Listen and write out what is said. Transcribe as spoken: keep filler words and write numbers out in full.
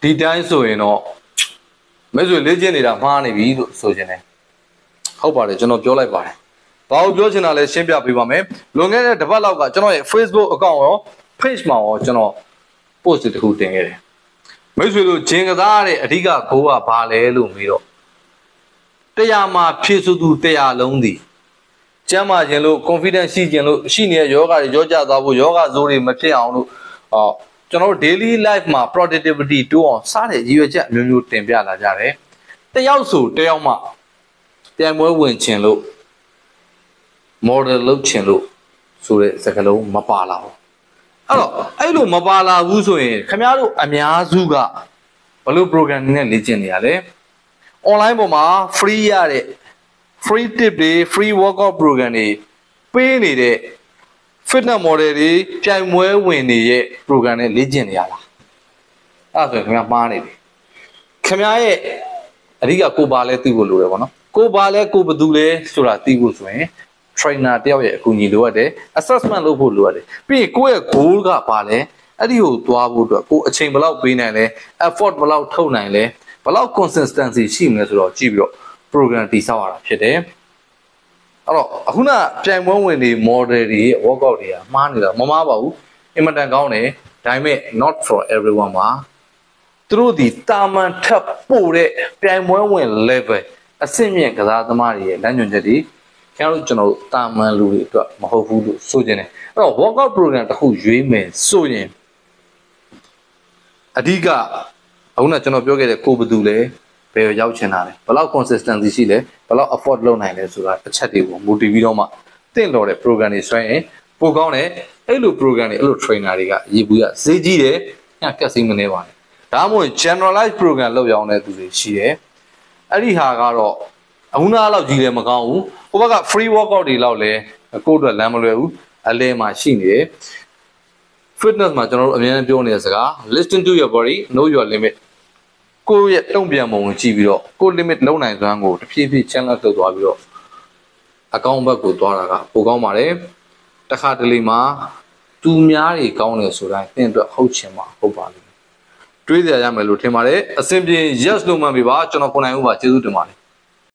ဒီတိုင်းဆိုရင်တော့မဲဆွေလေ့ကျင့်နေတာမှားနေပြီလို့ဆိုချင်တယ်ဟုတ်ပါတယ်ကျွန်တော်ပြောလိုက်ပါတယ်ဘာလို့ပြောချင်တာလဲရှင်းပြပေးပါမယ်လွန်ခဲ့တဲ့တစ်ပတ်လောက်ကကျွန်တော်ရဲ့ Facebook account ရော page မှာရောကျွန်တော် post တစ်ခုတင်ခဲ့တယ်မိတ်ဆွေတို့ဂျင်ကစားတဲ့အဓိကဂိုးကဘာလဲလို့မေးတော့တရားမှာဖြည့်ဆိုသူတရားလုံးသည်ကျမ်းမာခြင်းလို့ confidence ရှိခြင်းလို့ရှိနေတဲ့ယောဂတွေကြောကြသွားဖို့ယောဂဇိုးတွေမဖြစ်အောင်လို့ဟောကျွန်တော်တို့ daily life မှာ productivity တိုးအောင်စတဲ့ရည်ရွယ်ချက်မျိုးမျိုးတင်ပြလာကြတယ်တယောက်ဆိုတယောက်မှပြိုင်ပွဲဝင်ခြင်းလို့ model လုပ်ခြင်းလို့ဆိုတဲ့စကားလုံးမပါလာဘူးအဲ့တော့အဲ့လိုမပါလာဘူးဆိုရင်ခင်ဗျားတို့အများစုကဘလို့ program နဲ့လေ့ကျင့်နေရလဲ online ပေါ်မှာ free ရတဲ့ free tip တွေ free workout program တွေပေးနေတဲ့ fitness model တွေပြိုင်ပွဲဝင်နေတဲ့ program နဲ့လေ့ကျင့်နေရလားအဲ့ဒါဆိုရင်ခင်ဗျားမှားနေတယ်ခင်ဗျားရဲ့အဓိကကိုပါလဲသိဖို့လိုတယ်ပေါ့နော်ကိုပါလဲကိုဘယ်သူလဲဆိုတာသိဖို့ဆိုရင် trainer တယောက်ရဲ့အကူအညီလိုအပ်တယ် assessment လုပ်ဖို့လိုအပ်တယ်ပြီးရင်ကိုယ့်ရဲ့ goal ကပါလဲအဲ့ဒီကိုသွားဖို့အတွက်ကိုအချိန်ဘယ်လောက်ပေးနိုင်လဲ effort ဘယ်လောက်ထုတ်နိုင်လဲဘယ်လောက် consistency ရှိမလဲဆိုတော့ကြည့်ပြီးတော့ program တည်ဆောက်ရတာဖြစ်တယ်အဲ့တော့အခုနပြိုင်ပွဲဝင်တွေ model တွေရဲ့ workout တွေကမှားနေတာမမှားပါဘူးအင်မတန်ကောင်းတယ်ဒါပေမဲ့ not for everyone ပါသူတို့ဒီတာမန်ထပ်ပို့တဲ့ပြိုင်ပွဲဝင် level အဆင့်မြင့်ကစားသမားတွေရဲ့လမ်းညွှန်ချက်တွေကျွန်တော်တို့ကျွန်တော်တို့တာမန်လူတွေအတွက်မဟုတ်ဘူးလို့ဆိုချင်တယ်အဲ့တော့ workout program တစ်ခုရွေးမယ်ဆိုရင်အဓိကအခုနကျွန်တော်ပြောခဲ့တဲ့ကိုဘယ်သူလဲဘယ်ရောက်ချင်တာလဲဘယ်လောက် consistency ရှိလဲဘယ်လောက် effort လုပ်နိုင်လဲဆိုတာအချက်တွေကို motivate ပြီးတော့မှတင့်တော်တဲ့ program တွေဆွဲရင်ပိုကောင်းတယ်အဲ့လို program တွေအဲ့လို trainer တွေကရေဘူးရဈေးကြီးတယ်ညကက်စိမ့်မနေပါနဲ့ဒါမှမဟုတ် generalize program လုပ်ရအောင်တဲ့သူတွေရှိတယ်အဲ့ဒီဟာကတော့အခုနားလောက်ကြီးလည်းမကောင်းဘူးဟိုဘက်က free workout တွေလောက်လည်းကိုယ့်အတွက်လမ်းမလွယ်ဘူးအလဲမှာရှိနေတယ် fitness မှာကျွန်တော်တို့အများကြီးပြောနေတဲ့စကား listen to your body know your limit ကိုယ့်ရဲ့တုံ့ပြန်ပုံကိုကြည့်ပြီးတော့ကိုယ့် limit လုံးနိုင်စွမ်းကိုတဖြည်းဖြည်း challenge လုပ်သွားပြီးတော့အကောင်းဘက်ကိုသွားတာကပိုကောင်းပါတယ်တခါတလေမှာသူများတွေကောင်းတယ်ဆိုတိုင်းသင်အတွက်ဟုတ်ချင်မှာဟုတ်ပါလိမ့်မယ်တွေးကြရမယ်လို့ထင်ပါတယ်အစဉ်ပြေ yes လို့မှန်ပြီပါကျွန်တော်ကိုနိုင်ဦးပါကျေးဇူးတင်ပါတယ်